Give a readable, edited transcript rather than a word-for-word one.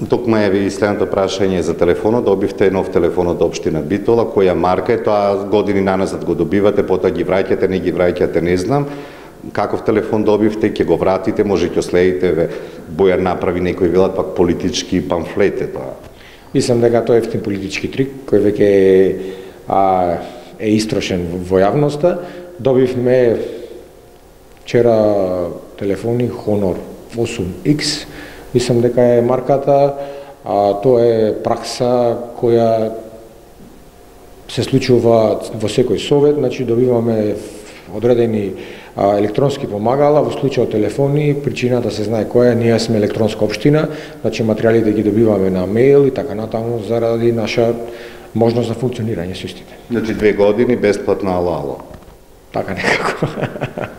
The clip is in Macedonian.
Токма е и следното прашање за телефонот. Добивте нов телефон од општина Битола, која марка е тоа, години наназад го добивате, потоа ги враќате, не ги враќате, не знам. Каков телефон добивте, ќе го вратите, може ќе следите, Бојар направи некој велат пак политички памфлет е тоа. Мислам дека тоа е ефтин политички трик кој веќе е истрошен во јавноста. Добивме вчера телефони Honor 8X. Мислам дека е марката, тоа е пракса која се случува во секој совет, значи добиваме одредени електронски помагала, во случајот телефони, причината се знае која е, ние сме електронска општина, значи материјалите ги добиваме на мејл и така натаму заради наша можност за функционирање со истите. Значи 2 години бесплатно ало-ало. Така некако.